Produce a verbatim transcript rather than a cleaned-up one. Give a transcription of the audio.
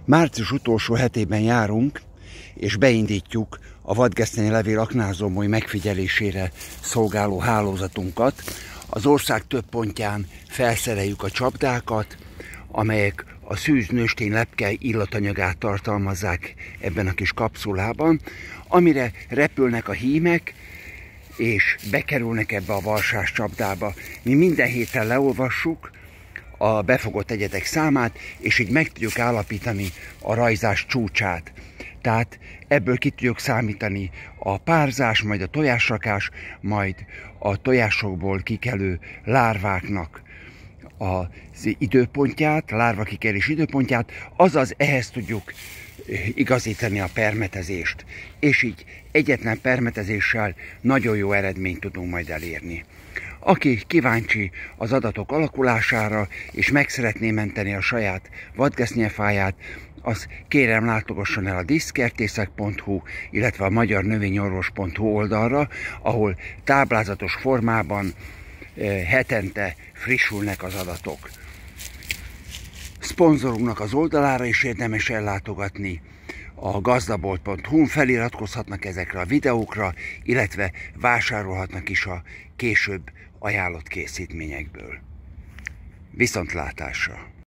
Március utolsó hetében járunk, és beindítjuk a vadgesztenyelevél aknázómoly megfigyelésére szolgáló hálózatunkat. Az ország több pontján felszereljük a csapdákat, amelyek a szűz nőstény lepke illatanyagát tartalmazzák ebben a kis kapszulában, amire repülnek a hímek, és bekerülnek ebbe a varsás csapdába. Mi minden héten leolvassuk a befogott egyetek számát, és így meg tudjuk állapítani a rajzás csúcsát. Tehát ebből ki tudjuk számítani a párzás, majd a tojásrakás, majd a tojásokból kikelő lárváknak az időpontját, lárva kikelés időpontját, azaz ehhez tudjuk igazítani a permetezést. És így egyetlen permetezéssel nagyon jó eredményt tudunk majd elérni. Aki kíváncsi az adatok alakulására, és meg szeretné menteni a saját vadgesztenyefáját, az kérem látogasson el a díszkertészek pont hu, illetve a magyar növényorvos pont hu oldalra, ahol táblázatos formában hetente frissülnek az adatok. Szponzorunknak az oldalára is érdemes ellátogatni, a gazdabolt pont hu-n feliratkozhatnak ezekre a videókra, illetve vásárolhatnak is a később ajánlott készítményekből. Viszontlátásra!